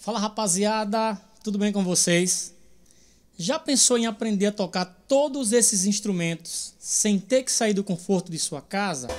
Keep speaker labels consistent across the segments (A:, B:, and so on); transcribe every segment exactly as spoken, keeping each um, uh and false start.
A: Fala, rapaziada, tudo bem com vocês? Já pensou em aprender a tocar todos esses instrumentos sem ter que sair do conforto de sua casa?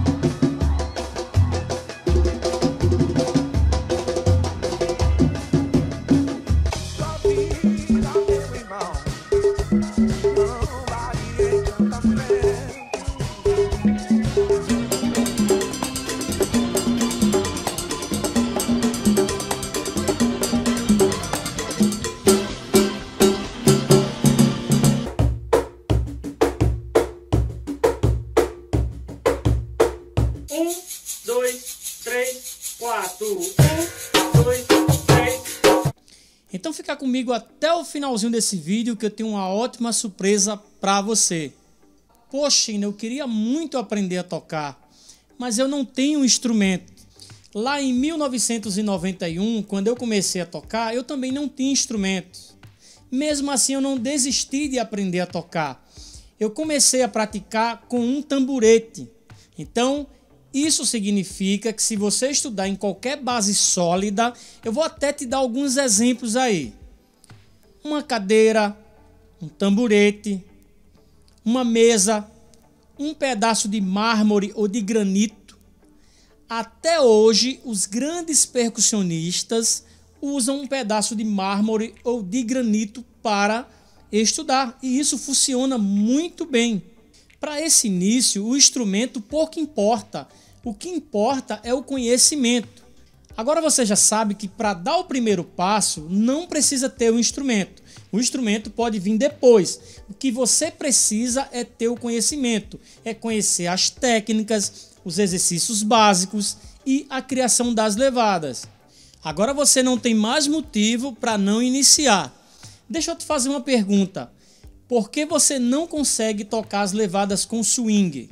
A: Um, dois, três, quatro. Um, dois, três. Então fica comigo até o finalzinho desse vídeo que eu tenho uma ótima surpresa para você. Poxa, eu queria muito aprender a tocar, mas eu não tenho um instrumento. Lá em mil novecentos e noventa e um, quando eu comecei a tocar, eu também não tinha instrumento. Mesmo assim, eu não desisti de aprender a tocar. Eu comecei a praticar com um tamborete. Então, isso significa que se você estudar em qualquer base sólida, eu vou até te dar alguns exemplos aí. Uma cadeira, um tamborete, uma mesa, um pedaço de mármore ou de granito. Até hoje, os grandes percussionistas usam um pedaço de mármore ou de granito para estudar. E isso funciona muito bem. Para esse início, o instrumento pouco importa. O que importa é o conhecimento. Agora você já sabe que para dar o primeiro passo não precisa ter o instrumento. O instrumento pode vir depois. O que você precisa é ter o conhecimento. É conhecer as técnicas, os exercícios básicos e a criação das levadas. Agora você não tem mais motivo para não iniciar. Deixa eu te fazer uma pergunta. Por que você não consegue tocar as levadas com swing?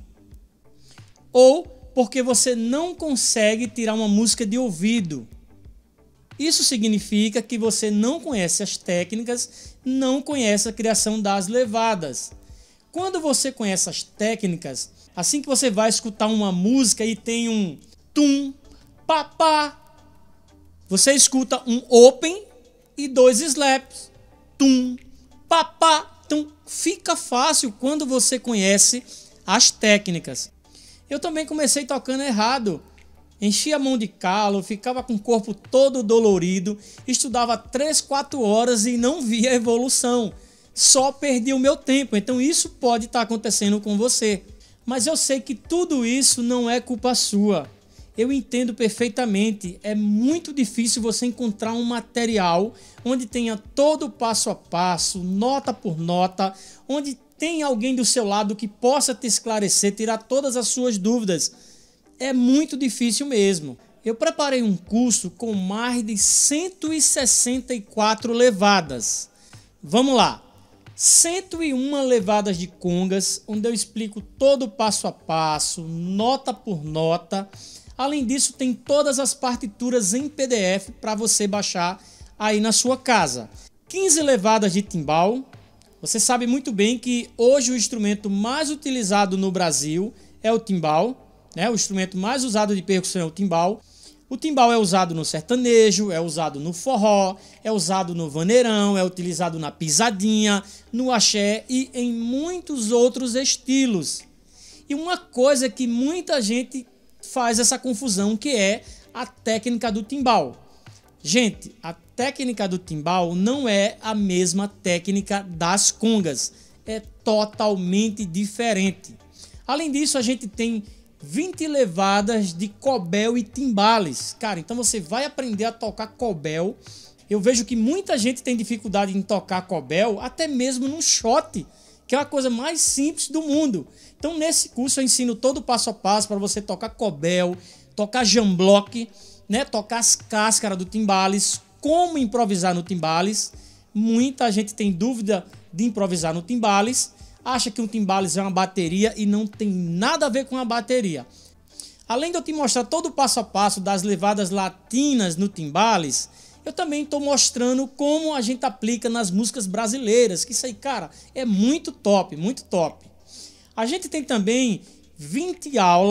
A: Ou porque você não consegue tirar uma música de ouvido? Isso significa que você não conhece as técnicas, não conhece a criação das levadas. Quando você conhece as técnicas, assim que você vai escutar uma música e tem um tum, papá, você escuta um open e dois slaps, tum, papá. Então fica fácil quando você conhece as técnicas. Eu também comecei tocando errado. Enchia a mão de calo, ficava com o corpo todo dolorido, estudava três, quatro horas e não via evolução. Só perdi o meu tempo. Então isso pode estar acontecendo com você. Mas eu sei que tudo isso não é culpa sua. Eu entendo perfeitamente. É muito difícil você encontrar um material onde tenha todo o passo a passo, nota por nota, onde tem alguém do seu lado que possa te esclarecer, tirar todas as suas dúvidas. É muito difícil mesmo. Eu preparei um curso com mais de cento e sessenta e quatro levadas. Vamos lá. cento e uma levadas de congas, onde eu explico todo o passo a passo, nota por nota. Além disso, tem todas as partituras em P D F para você baixar aí na sua casa. quinze levadas de timbal. Você sabe muito bem que hoje o instrumento mais utilizado no Brasil é o timbal, né? O instrumento mais usado de percussão é o timbal. O timbal é usado no sertanejo, é usado no forró, é usado no vaneirão, é utilizado na pisadinha, no axé e em muitos outros estilos. E uma coisa que muita gente faz essa confusão, que é a técnica do timbal. Gente, a técnica do timbal não é a mesma técnica das congas. É totalmente diferente. Além disso, a gente tem vinte levadas de cobel e timbales. Cara, então você vai aprender a tocar cobel. Eu vejo que muita gente tem dificuldade em tocar cobel, até mesmo no shot, que é a coisa mais simples do mundo. Então, nesse curso eu ensino todo o passo a passo para você tocar cobel, tocar jamblock, né, tocar as cáscaras do timbales, como improvisar no timbales. Muita gente tem dúvida de improvisar no timbales, acha que um timbales é uma bateria e não tem nada a ver com a bateria. Além de eu te mostrar todo o passo a passo das levadas latinas no timbales, eu também estou mostrando como a gente aplica nas músicas brasileiras, que isso aí, cara, é muito top, muito top. A gente tem também vinte aulas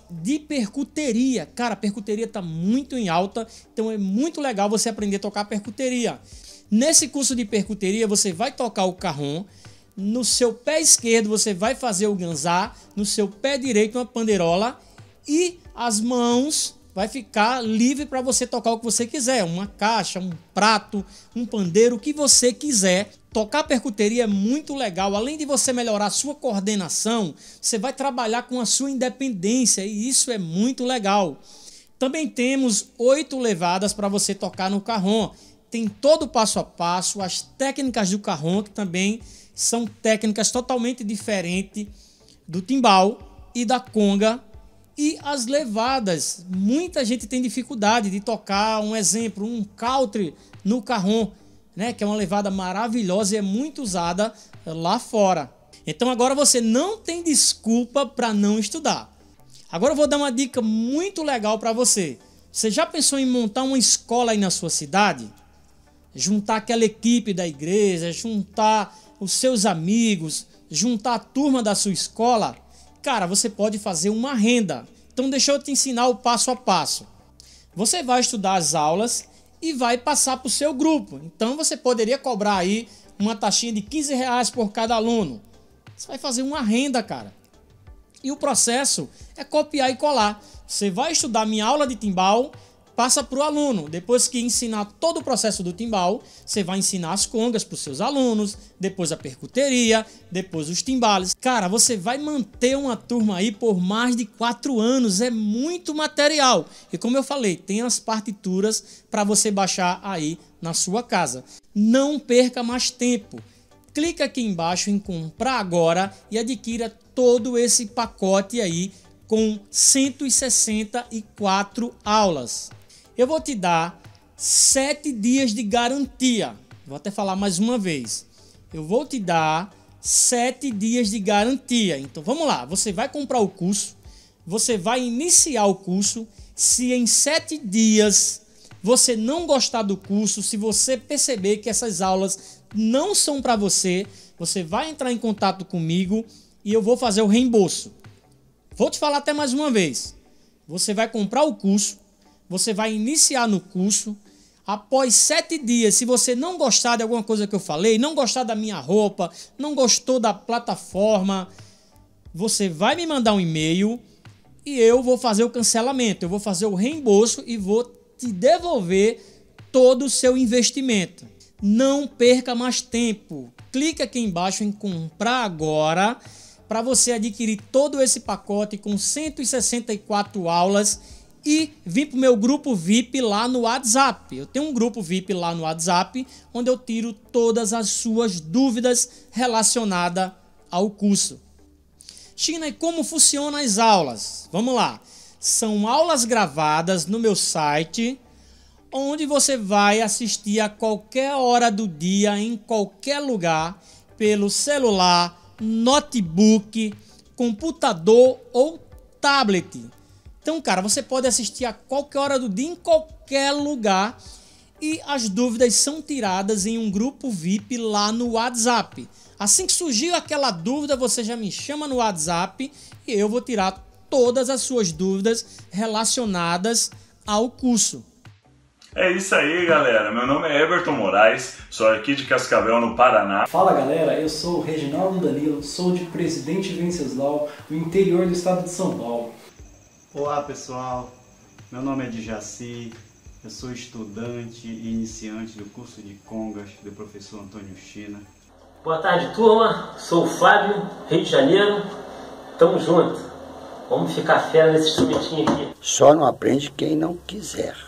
A: de percuteria. Cara, a percuteria está muito em alta, então é muito legal você aprender a tocar percuteria. Nesse curso de percuteria você vai tocar o cajón, no seu pé esquerdo você vai fazer o ganzá, no seu pé direito uma panderola e as mãos vai ficar livre para você tocar o que você quiser, uma caixa, um prato, um pandeiro, o que você quiser. Tocar percuteria é muito legal, além de você melhorar a sua coordenação, você vai trabalhar com a sua independência e isso é muito legal. Também temos oito levadas para você tocar no cajón. Tem todo o passo a passo, as técnicas do cajón, que também são técnicas totalmente diferentes do timbal e da conga. E as levadas, muita gente tem dificuldade de tocar, um exemplo, um country no cajón, né, que é uma levada maravilhosa e é muito usada lá fora. Então agora você não tem desculpa para não estudar. Agora eu vou dar uma dica muito legal para você. Você já pensou em montar uma escola aí na sua cidade? Juntar aquela equipe da igreja, juntar os seus amigos, juntar a turma da sua escola? Cara, você pode fazer uma renda. Então deixa eu te ensinar o passo a passo. Você vai estudar as aulas e vai passar para o seu grupo. Então você poderia cobrar aí uma taxinha de quinze reais por cada aluno. Você vai fazer uma renda, cara. E o processo é copiar e colar. Você vai estudar minha aula de timbal, passa para o aluno. Depois que ensinar todo o processo do timbal, você vai ensinar as congas para os seus alunos, depois a percuteria, depois os timbales. Cara, você vai manter uma turma aí por mais de quatro anos, é muito material. E como eu falei, tem as partituras para você baixar aí na sua casa. Não perca mais tempo. Clica aqui embaixo em comprar agora e adquira todo esse pacote aí com cento e sessenta e quatro aulas. Eu vou te dar sete dias de garantia. Vou até falar mais uma vez. Eu vou te dar sete dias de garantia. Então vamos lá. Você vai comprar o curso. Você vai iniciar o curso. Se em sete dias você não gostar do curso, se você perceber que essas aulas não são para você, você vai entrar em contato comigo e eu vou fazer o reembolso. Vou te falar até mais uma vez. Você vai comprar o curso. Você vai iniciar no curso. Após sete dias, se você não gostar de alguma coisa que eu falei, não gostar da minha roupa, não gostou da plataforma, você vai me mandar um e-mail e eu vou fazer o cancelamento. Eu vou fazer o reembolso e vou te devolver todo o seu investimento. Não perca mais tempo. Clica aqui embaixo em comprar agora para você adquirir todo esse pacote com cento e sessenta e quatro aulas e vir para o meu grupo V I P lá no WhatsApp. Eu tenho um grupo V I P lá no WhatsApp, onde eu tiro todas as suas dúvidas relacionadas ao curso. China, e como funcionam as aulas? Vamos lá. São aulas gravadas no meu site, onde você vai assistir a qualquer hora do dia, em qualquer lugar, pelo celular, notebook, computador ou tablet. Então, cara, você pode assistir a qualquer hora do dia, em qualquer lugar, e as dúvidas são tiradas em um grupo V I P lá no WhatsApp. Assim que surgiu aquela dúvida, você já me chama no WhatsApp e eu vou tirar todas as suas dúvidas relacionadas ao curso.
B: É isso aí, galera. Meu nome é Everton Moraes, sou aqui de Cascavel, no Paraná.
C: Fala, galera. Eu sou o Reginaldo Danilo, sou de Presidente Venceslau, no interior do estado de São Paulo.
D: Olá, pessoal. Meu nome é Djaci, eu sou estudante e iniciante do curso de congas do professor Antônio China.
E: Boa tarde, turma. Sou o Fábio, Rio de Janeiro. Tamo junto. Vamos ficar fera nesse instrumentinho aqui.
F: Só não aprende quem não quiser.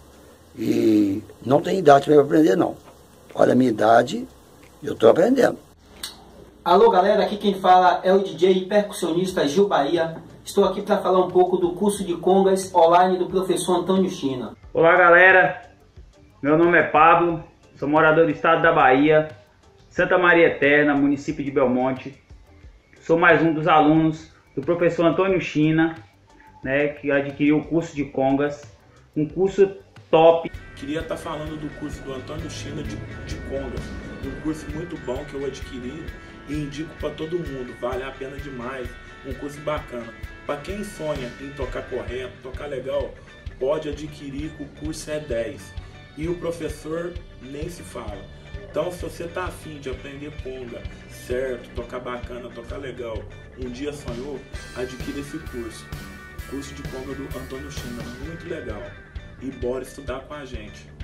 F: E não tem idade para aprender, não. Olha a minha idade, eu estou aprendendo.
G: Alô, galera, aqui quem fala é o D J e percussionista Gil Bahia. Estou aqui para falar um pouco do curso de congas online do professor Antônio China.
H: Olá, galera. Meu nome é Pablo, sou morador do estado da Bahia, Santa Maria Eterna, município de Belmonte. Sou mais um dos alunos do professor Antônio China, né, que adquiriu o curso de congas, um curso top.
I: Queria estar falando do curso do Antônio China de, de congas, um curso muito bom que eu adquiri e indico para todo mundo, vale a pena demais. um curso bacana. Para quem sonha em tocar correto, tocar legal, pode adquirir que o curso é dez. E o professor nem se fala. Então, se você tá afim de aprender conga certo, tocar bacana, tocar legal, um dia sonhou, adquira esse curso. Curso de conga do Antônio China, muito legal. E bora estudar com a gente.